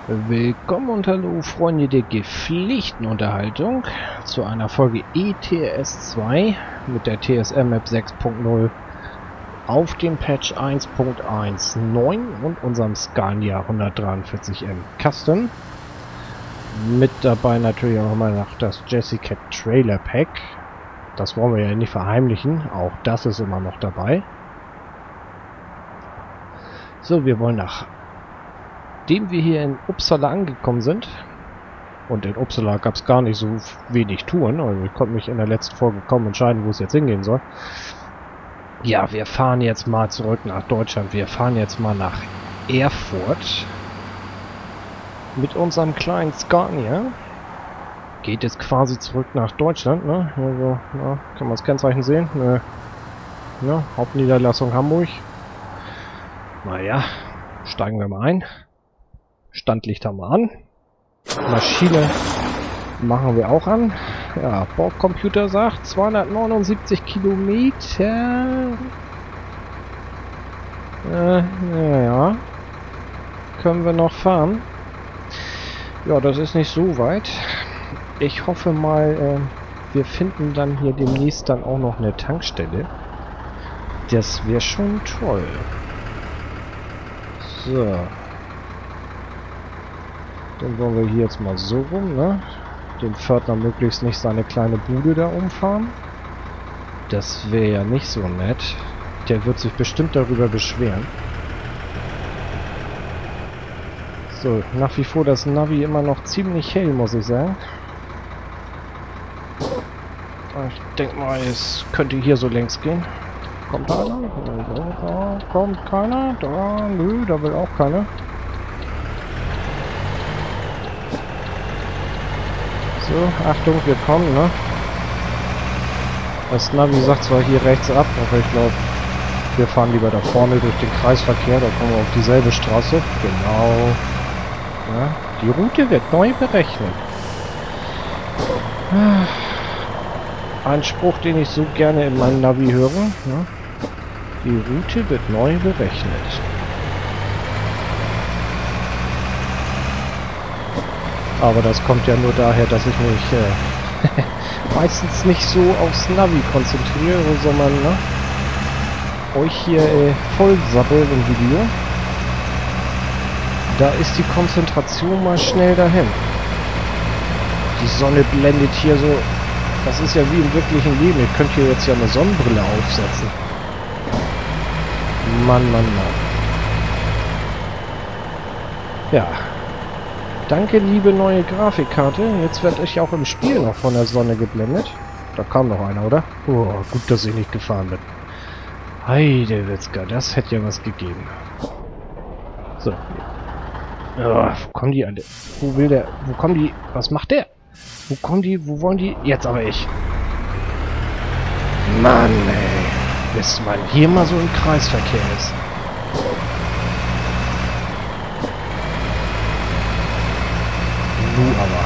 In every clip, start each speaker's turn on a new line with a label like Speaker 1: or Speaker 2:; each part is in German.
Speaker 1: Willkommen und hallo Freunde der gepflegten Unterhaltung zu einer Folge ETS 2 mit der TSM Map 6.0 auf dem Patch 1.19 und unserem Scania 143M Custom. Mit dabei natürlich auch immer noch das Jessica Trailer Pack. Das wollen wir ja nicht verheimlichen, auch das ist immer noch dabei. So, wir wollen nachdem wir hier in Uppsala angekommen sind, und in Uppsala gab es gar nicht so wenig Touren, also ich konnte mich in der letzten Folge kaum entscheiden, wo es jetzt hingehen soll. Ja, wir fahren jetzt mal zurück nach Deutschland. Wir fahren jetzt mal nach Erfurt mit unserem kleinen Scania. Geht jetzt quasi zurück nach Deutschland, ne? Also, ja, kann man das Kennzeichen sehen? Ja, Hauptniederlassung Hamburg. Naja, steigen wir mal ein. Standlicht haben wir an. Maschine machen wir auch an. Ja, Bordcomputer sagt 279 Kilometer. Ja, können wir noch fahren. Ja, das ist nicht so weit. Ich hoffe mal, wir finden dann hier demnächst dann auch noch eine Tankstelle. Das wäre schon toll. So. Dann wollen wir hier jetzt mal so rum, ne? Den Pförtner möglichst nicht seine kleine Bude da umfahren. Das wäre ja nicht so nett. Der wird sich bestimmt darüber beschweren. So, nach wie vor das Navi immer noch ziemlich hell, muss ich sagen. Ich denke mal, es könnte hier so längs gehen. Kommt einer? Da kommt keiner. Da, nö, da will auch keiner. So, Achtung, wir kommen, ne? Das Navi sagt zwar hier rechts ab, aber ich glaube, wir fahren lieber da vorne durch den Kreisverkehr, da kommen wir auf dieselbe Straße. Genau. Ja, die Route wird neu berechnet. Ein Spruch, den ich so gerne in meinem Navi höre. Ne? Die Route wird neu berechnet. Aber das kommt ja nur daher, dass ich mich meistens nicht so aufs Navi konzentriere, sondern euch hier voll sabbel im Video. Da ist die Konzentration mal schnell dahin. Die Sonne blendet hier so. Das ist ja wie im wirklichen Leben. Ihr könnt hier jetzt ja eine Sonnenbrille aufsetzen. Mann, Mann, Mann. Ja. Danke, liebe neue Grafikkarte. Jetzt werde ich auch im Spiel noch von der Sonne geblendet. Da kam noch einer, oder? Oh, gut, dass ich nicht gefahren bin. Heidewitzka, das hätte ja was gegeben. So. Ja, wo kommen die alle? Wo will der? Wo kommen die? Was macht der? Wo kommen die? Wo wollen die? Jetzt aber ich. Mann, ey. Bis man hier mal so im Kreisverkehr ist. Aber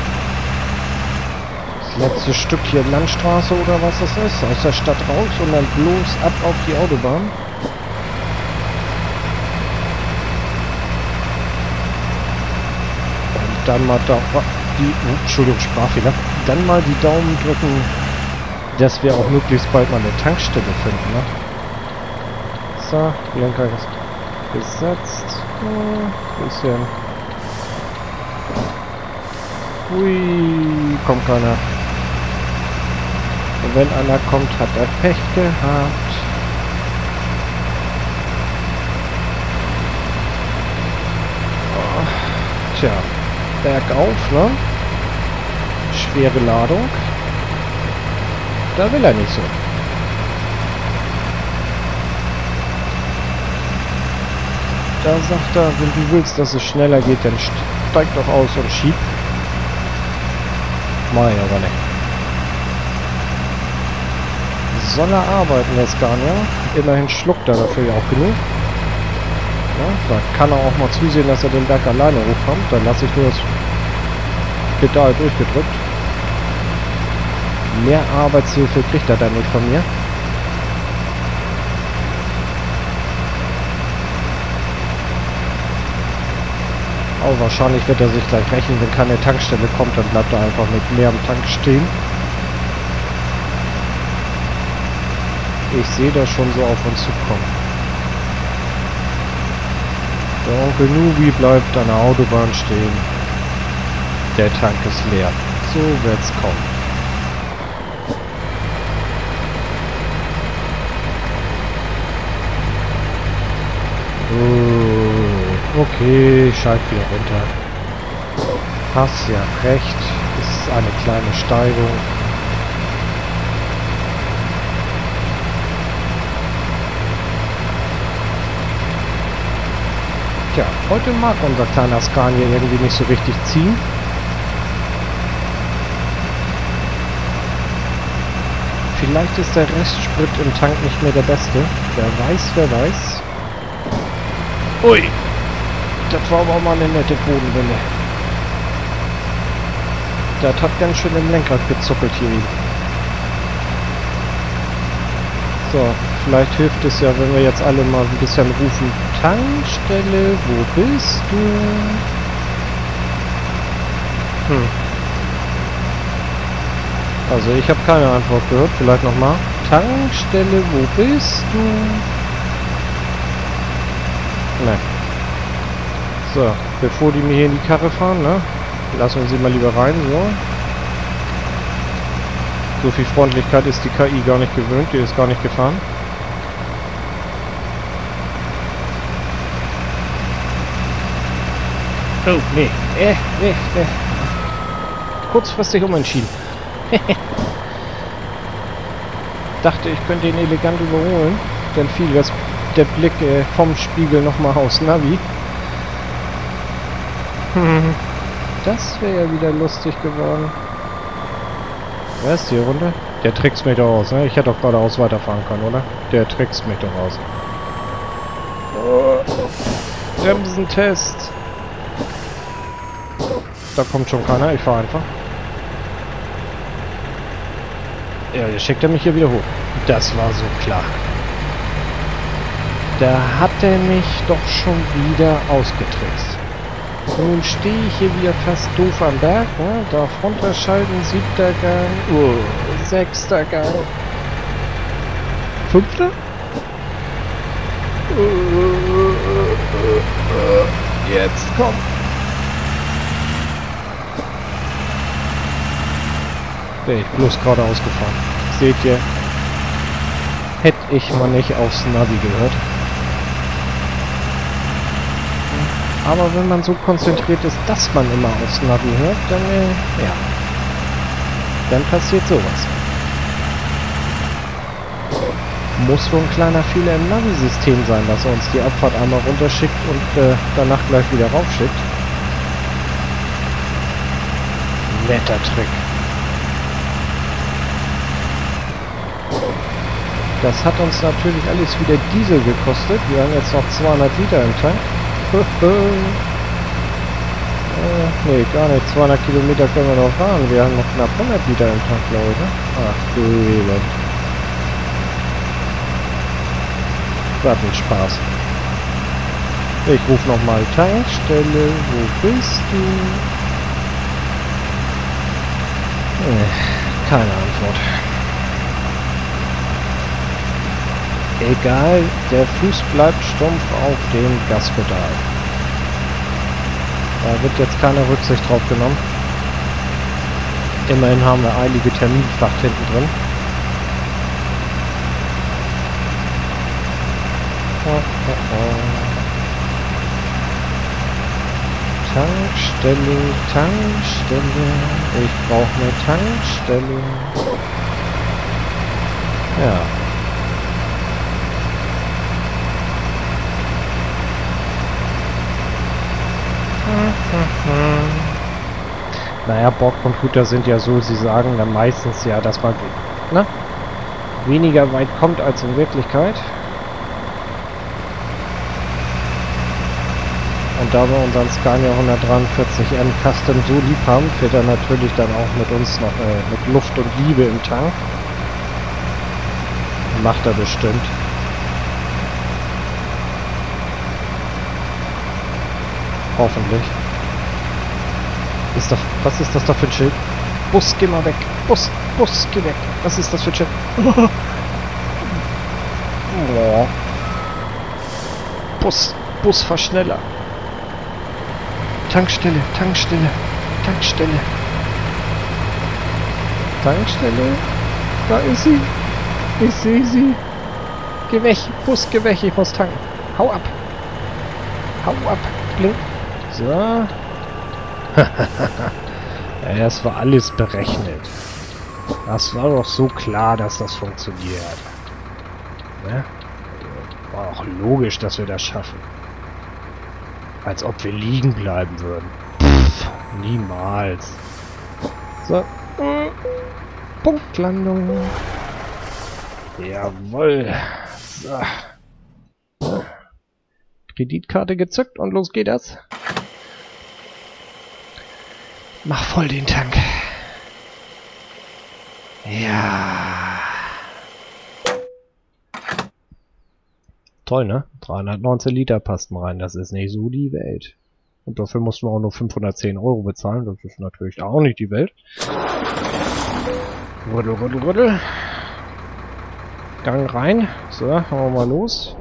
Speaker 1: das letzte Stück hier Landstraße oder was das ist, aus der Stadt raus und dann bloß ab auf die Autobahn. Und dann mal da die, Entschuldigung, Sprachfehler, dann mal die Daumen drücken, dass wir auch möglichst bald mal eine Tankstelle finden. Ne? So, Lenker ist gesetzt. Bisschen. Ui, kommt keiner. Und wenn einer kommt, hat er Pech gehabt. Oh, tja, bergauf, ne? Schwere Ladung. Da will er nicht so. Da sagt er, wenn du willst, dass es schneller geht, dann steig doch aus und schieb. Mach ich aber nicht. Soll er arbeiten, der Scania? Immerhin schluckt er dafür ja auch genug. Ja, da kann er auch mal zusehen, dass er den Berg alleine hochkommt. Dann lasse ich nur das Pedal durchgedrückt. Mehr Arbeitshilfe kriegt er dann nicht von mir. Aber wahrscheinlich wird er sich gleich rächen, wenn keine Tankstelle kommt, dann bleibt er einfach mit leerem Tank stehen. Ich sehe das schon so auf uns zukommen. Der Onkel Nubi bleibt an der Autobahn stehen. Der Tank ist leer. So wird's kommen. Okay, ich schalte wieder runter. Hast ja recht. Es ist eine kleine Steigung. Tja, heute mag unser kleiner Scania irgendwie nicht so richtig ziehen. Vielleicht ist der Restsprit im Tank nicht mehr der beste. Wer weiß, wer weiß. Ui! Das war aber auch mal eine nette Bodenwelle. Das hat ganz schön im Lenkrad gezuckelt hier eben. So, vielleicht hilft es ja, wenn wir jetzt alle mal ein bisschen rufen. Tankstelle, wo bist du? Also ich habe keine Antwort gehört. Vielleicht nochmal. Tankstelle, wo bist du? Nein. So, bevor die mir hier in die Karre fahren, ne? Lassen wir sie mal lieber rein, so. So viel Freundlichkeit ist die KI gar nicht gewöhnt, die ist gar nicht gefahren. Oh, nee. Nee. Kurzfristig umentschieden. Dachte, ich könnte ihn elegant überholen. Dann fiel der Blick vom Spiegel nochmal aufs Navi. Das wäre ja wieder lustig geworden. Wer ist hier runter? Der trickst mich doch aus, ne? Ich hätte doch geradeaus weiterfahren können, oder? Der trickst mich doch aus. Oh, Bremsentest. Da kommt schon keiner, ich fahre einfach. Ja, jetzt schickt er mich hier wieder hoch. Das war so klar. Da hat er mich doch schon wieder ausgetrickst. Nun stehe ich hier wieder fast doof am Berg, ne? Darf runterschalten, 7. Gang, 6. Gang, 5. Jetzt komm. Bin ich bloß geradeaus gefahren. Seht ihr? Hätte ich mal nicht aufs Navi gehört. Aber wenn man so konzentriert ist, dass man immer aufs Navi hört, dann, ja. Dann passiert sowas. Muss wohl ein kleiner Fehler im Navi-System sein, dass er uns die Abfahrt einmal runterschickt und danach gleich wieder raufschickt. Netter Trick. Das hat uns natürlich alles wieder Diesel gekostet. Wir haben jetzt noch 200 Liter im Tank. Nee, gar nicht. 200 Kilometer können wir noch fahren. Wir haben noch knapp 100 Liter im Tank, glaube ich. Ne? Ach du Elend. Was ein Spaß. Ich rufe nochmal Tankstelle. Wo bist du? Keine Antwort. Egal, der Fuß bleibt stumpf auf dem Gaspedal. Da wird jetzt keine Rücksicht drauf genommen. Immerhin haben wir einige Terminfracht hinten drin. Tankstelle. Ich brauche eine Tankstelle. Ja. Naja, Bordcomputer sind ja so, sie sagen dann meistens ja, dass man weniger weit kommt als in Wirklichkeit. Und da wir unseren Scania 143M Custom so lieb haben, fährt er natürlich dann auch mit uns noch mit Luft und Liebe im Tank. Macht er bestimmt. Hoffentlich. Was ist das da für ein Schild? Bus, geh mal weg. Bus, geh weg. Was ist das für ein Schild? Oh. Busfahrschneller. Tankstelle. Da ist sie. Ich sehe sie. Geh weg, Bus, geh weg, ich muss tanken. Hau ab. Blink. So. Ja, das war alles berechnet. Das war doch so klar, dass das funktioniert. Ne? War auch logisch, dass wir das schaffen. Als ob wir liegen bleiben würden. Pff, niemals. So. Punktlandung. Jawohl. So. Kreditkarte gezückt und los geht das. Mach voll den Tank. Ja. Toll, ne? 319 Liter passten rein. Das ist nicht so die Welt. Und dafür mussten wir auch nur 510 € bezahlen. Das ist natürlich auch nicht die Welt. Rüttel. Gang rein. So, hauen wir mal los.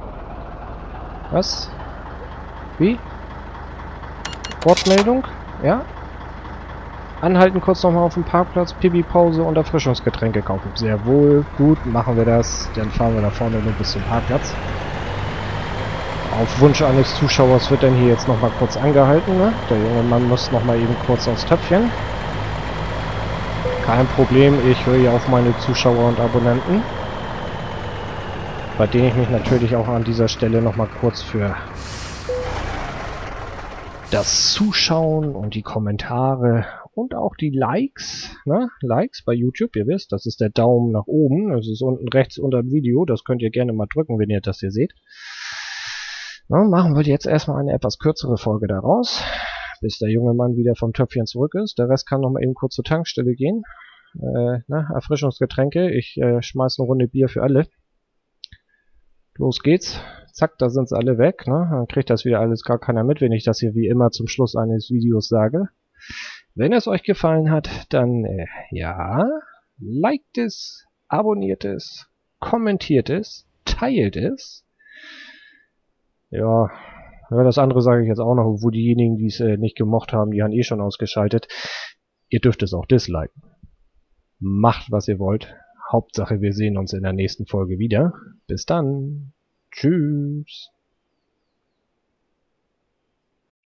Speaker 1: Was? Wie? Wortmeldung? Ja? Anhalten kurz nochmal auf dem Parkplatz, Pipi-Pause und Erfrischungsgetränke kaufen. Sehr wohl, gut, machen wir das. Dann fahren wir da vorne nur bis zum Parkplatz. Auf Wunsch eines Zuschauers wird dann hier jetzt nochmal kurz angehalten. Ne? Der junge Mann muss nochmal eben kurz aufs Töpfchen. Kein Problem, ich höre ja auf meine Zuschauer und Abonnenten. Bei denen ich mich natürlich auch an dieser Stelle nochmal kurz für das Zuschauen und die Kommentare und auch die Likes, ne? Likes bei YouTube, ihr wisst, das ist der Daumen nach oben, das ist unten rechts unter dem Video, das könnt ihr gerne mal drücken, wenn ihr das hier seht. Na, machen wir jetzt erstmal eine etwas kürzere Folge daraus, bis der junge Mann wieder vom Töpfchen zurück ist. Der Rest kann nochmal eben kurz zur Tankstelle gehen. Erfrischungsgetränke, ich schmeiß eine Runde Bier für alle. Los geht's. Zack, da sind's alle weg. Ne? Dann kriegt das wieder alles gar keiner mit, wenn ich das hier wie immer zum Schluss eines Videos sage. Wenn es euch gefallen hat, dann ja, liked es, abonniert es, kommentiert es, teilt es. Ja, das andere sage ich jetzt auch noch, wo diejenigen, die es nicht gemocht haben, die haben eh schon ausgeschaltet. Ihr dürft es auch disliken. Macht, was ihr wollt. Hauptsache, wir sehen uns in der nächsten Folge wieder. Bis dann. Tschüss.